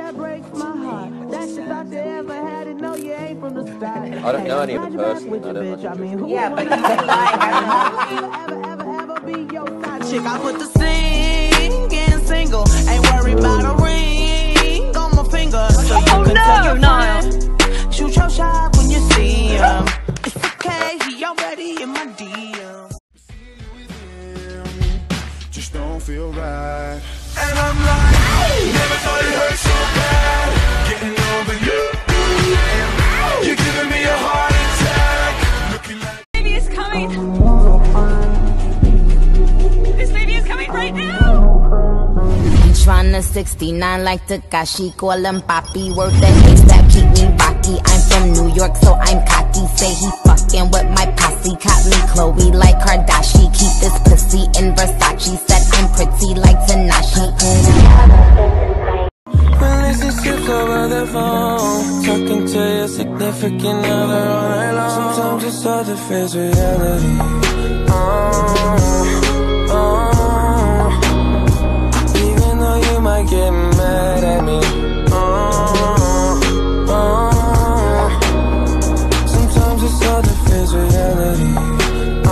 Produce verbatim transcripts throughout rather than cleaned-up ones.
that breaks my heart. That's the thought you ever had and no, you ain't from the start. I don't know any of the person. I don't bitch. I mean, who yeah, but you like, I don't know. Ever, ever, ever be your side chick? I put the singing single. Ain't worried about a ring on my finger. So you oh can no, tell your Niall. friend, shoot your shot when you see him. It's okay, he already in my D M. Just don't feel right. And I'm like, never thought it hurt so bad. Getting over you. You're giving me a heart attack. Looking like Baby is coming. This baby is coming right now. Tryna sixty-nine like Takashi, call him Papi. Worth the haze that keep me rocky. I'm from New York, so I'm cocky. Say he fucking with my posse. Caught me Chloe like Kardashian. Keep this pussy in Versace. Said I'm pretty like Tanashi. Relationships over the phone, talking to your significant other all night long. Sometimes it's hard to face reality. Oh, oh. Even though you might get mad at me. Oh, oh. Sometimes it's hard to face reality. Oh,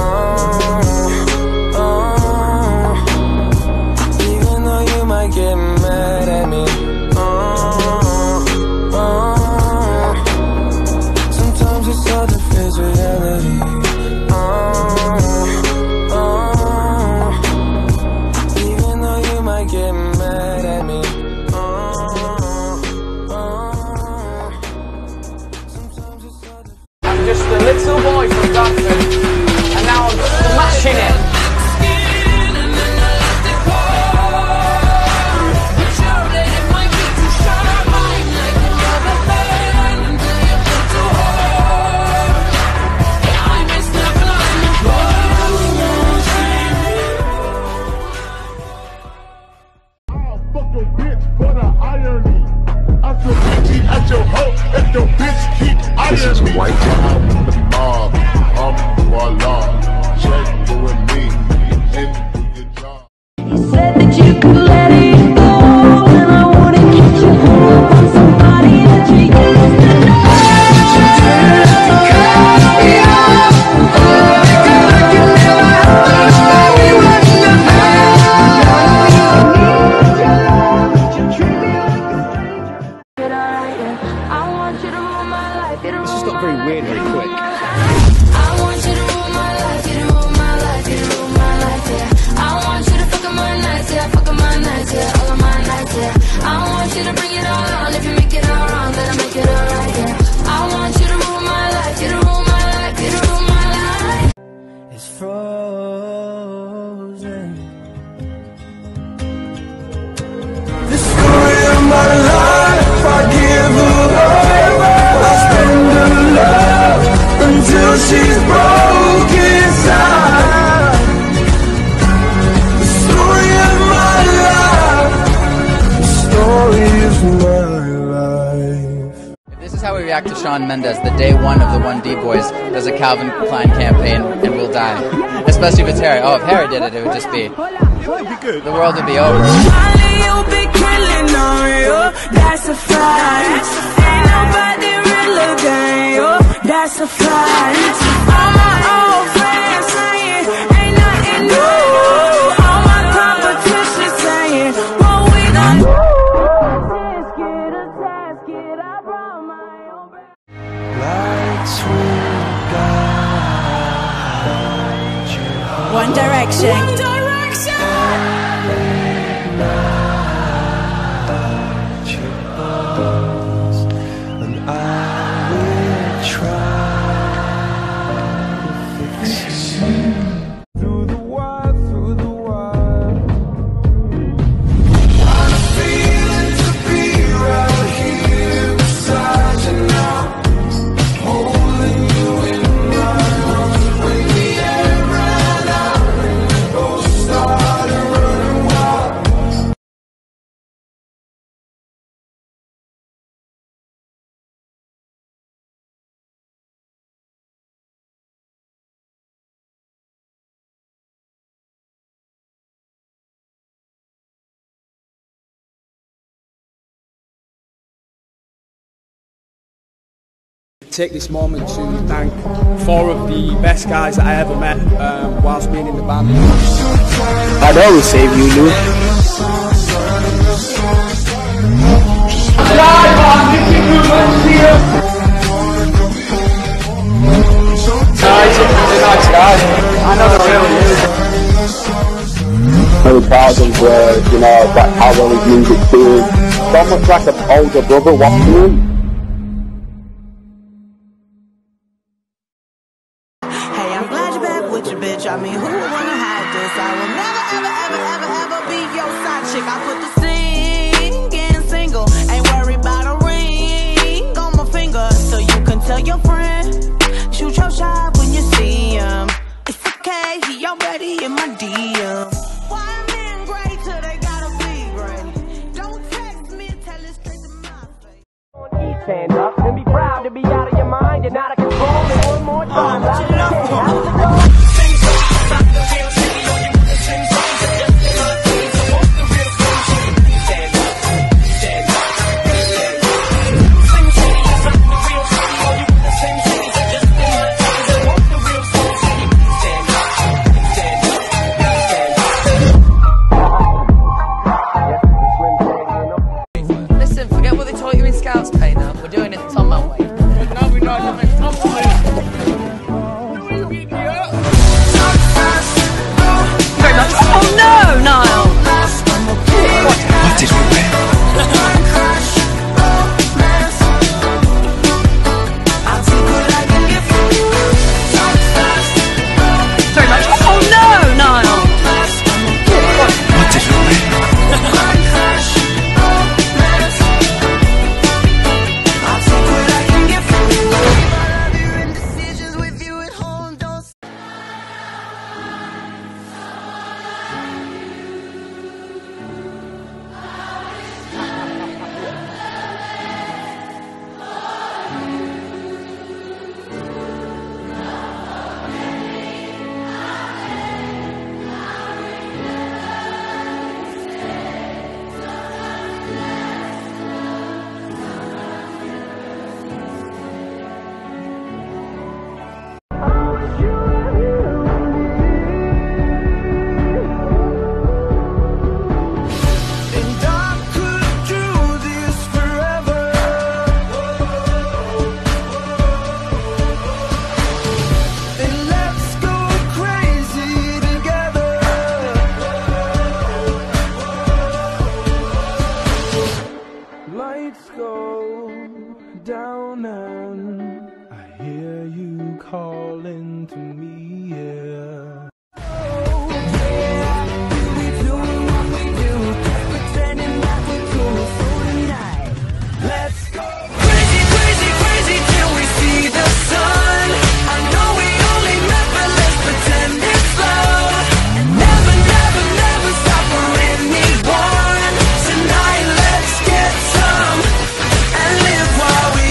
oh. Even though you might get mad at me. Reality. Oh, oh, even though you might get mad at me. Oh, oh, sometimes it's hard to... I'm just a little boy from Dartford, and now I'm smashing it. This is white. I'm the mob. I'm voila. Check with me and do your job. You said that you could let it go, and I wouldn't get you hung up on somebody that you used to know. This just got very weird very quick. I want you to rule my life, you to rule my life, you to rule my life, yeah. I want you to fuck up my nights, yeah, fuck up my nights, yeah, all of my nights, yeah. I want you to bring it all on, if you make it all wrong, then I make it all right, yeah. I want you to rule my life, you to rule my life, you to rule my life. It's frozen. The story of my life, I give her up, I spend her love until she's broke inside. The story of my life, the story of my life. If this is how we react to Shawn Mendes the day one of the one D Boys does a Calvin Klein campaign, and we'll die. Especially if it's Harry. Oh, if Harry did it, it would just be... The world would be over. That's a fact. Ain't nobody realer than you. That's a fact. All my old friends saying ain't nothing new. All my competition saying what we done. Get a tasket, I brought my own back. Lights will guide you home. One Direction. One Direction. And I will try to fix you. Through the wire, through the wire. What a feeling to be right here beside you now. Holding you in my arms when the air ran out and we both take this moment to thank four of the best guys that I ever met um, whilst being in the band. I'd always save you, Lou. Nice guys. I know the real you. Really proud of, uh, you know, like how well his music's doing. So much like an older brother watching him. Hey, I'm glad you're back with your bitch. I mean, who would wanna hide this? I will never, ever, ever, ever, ever be your side chick. I put the singing single. Ain't worried about a ring on my finger. So you can tell your friend, shoot your shot when you see him. It's okay, he already in my D M. Why men great till they gotta be great? Don't text me, tell it straight to my face. Stand up and be proud to be out of your mind. You're not a control. And one more time. What you love for? Listen, forget what they taught you in Scouts pay now. We're doing it Tom Man way. Now we know you're Tom Way. Very much. Oh no, Niall! What did we win? Very much. Oh no, Niall! What did we win? Lights go down and I hear you calling to me, yeah. Let's go crazy, crazy, crazy till we see the sun. I know we only met, but let's pretend it's love. And never, never, never stop for anyone. Tonight, let's get some and live while we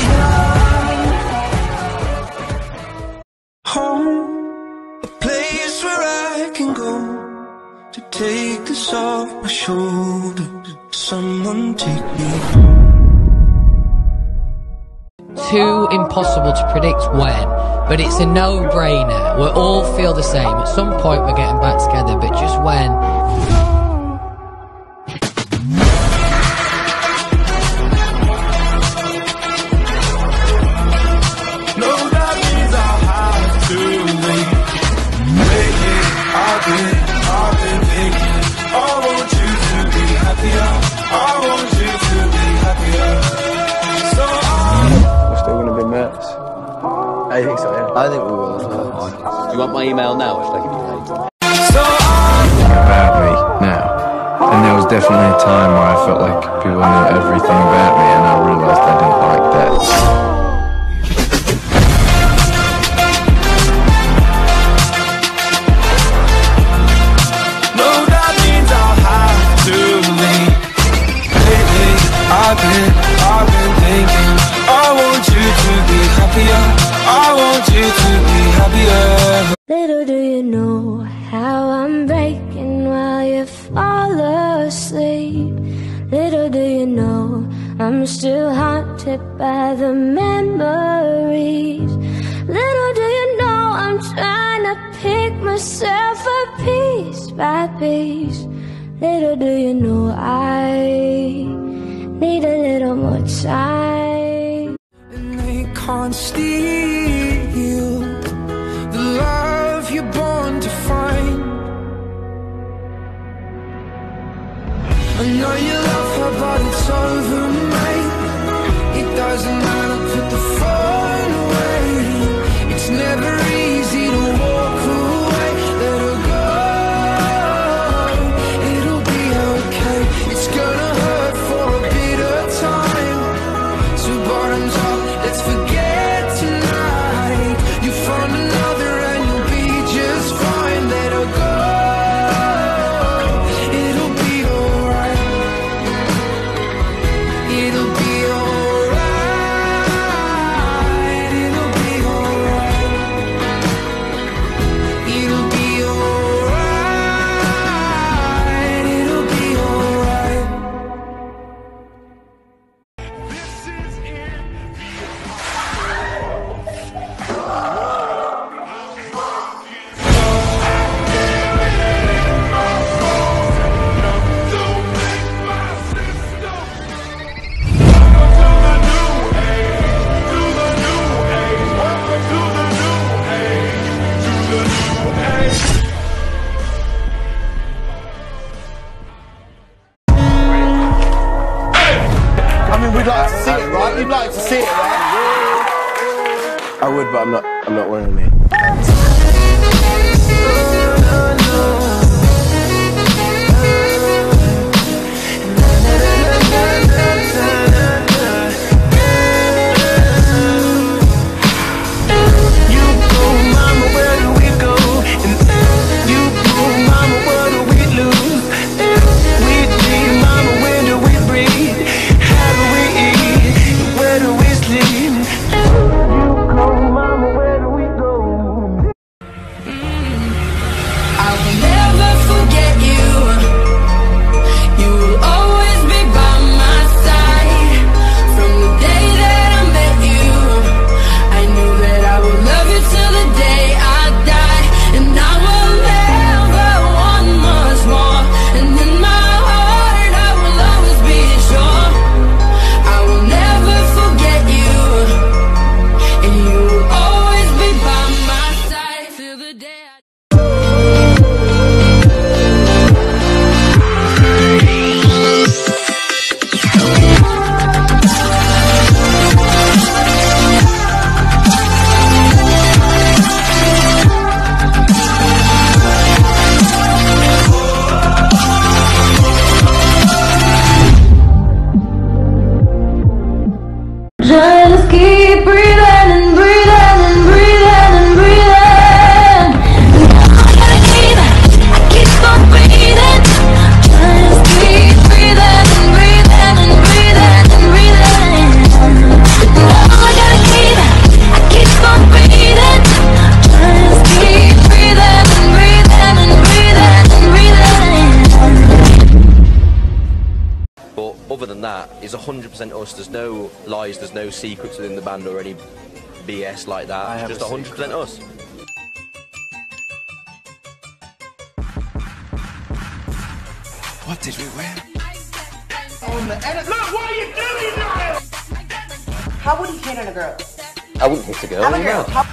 young. Home, a place where I can go to take this off my shoulders. Someone take me home. Too impossible to predict when, but it's a no-brainer. We all feel the same. At some point we're getting back together, but just when? No, that means I'll have to leave. Lately, I've been, I've been thinking, I want you to be happier. I want you to be happier. So I'm Still gonna be mates. I think so, yeah. I think we will as well. Do you want my email now, or should I give you later? About me now. And there was definitely a time where I felt like people knew everything about me, and I realised I didn't like that. no, that means I'll have to leave. Lately, I've been, I've been thinking, I want you to be happier. I want you to be happier. Little do you know how I'm breaking while you fall asleep. Little do you know I'm I'm still haunted by the memories. Little do you know I'm trying to pick myself up piece by piece. Little do you know I need a little more time. And they can't steal the love you're born to find. I know you love her, but it's over, mate. It doesn't matter, put the phone away. It's never easy to walk away. Let her go, it'll be okay. It's gonna hurt for a bit of time. So bottoms up, let's forget tonight. You found another and you'll be just fine. Let her go. We'd like to see it, right? You'd like to see it, right? I would, but I'm not. I'm not wearing it. Just keep breathing and breathing and breathing and breathing. I gotta keep, I keep on breathing. Just keep breathing and breathing and breathing and breathing. I gotta keep, I keep on breathing. Just keep breathing and breathing and breathing and breathing. But other than that, it's one hundred percent us. There's no lies, there's no secrets within the band or any B S like that. I have Just a one hundred percent us. What did we wear? On the edit. Look, what are you doing now? How would he hit on a girl? I wouldn't hit a girl. I'm a girl. How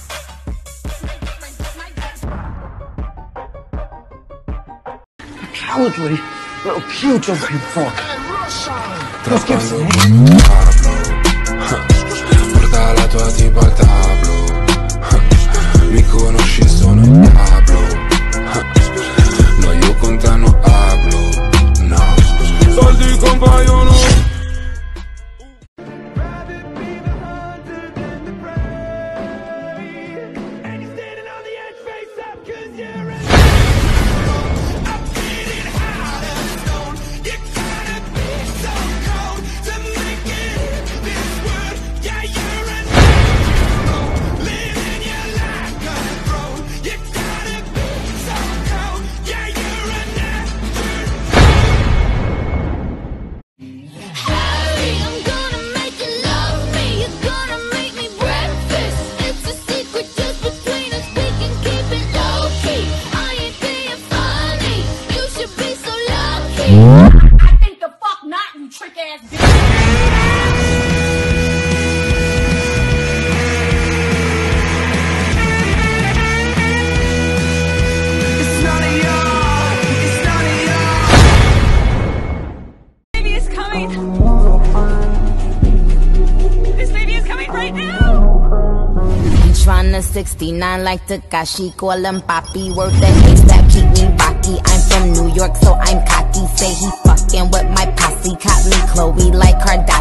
Cowardly little putrefying fuck. Let's give some. Porta la tua tipa al tablo. Mi conosci, sono il Pablo. No, io con te non hablo. No. Soldi compaiono. Tryna sixty-nine like Takashi, call him Papi. Work the haze that keep me rocky. I'm from New York, so I'm cocky. Say he fucking with my posse. Caught me Chloe like Kardashian.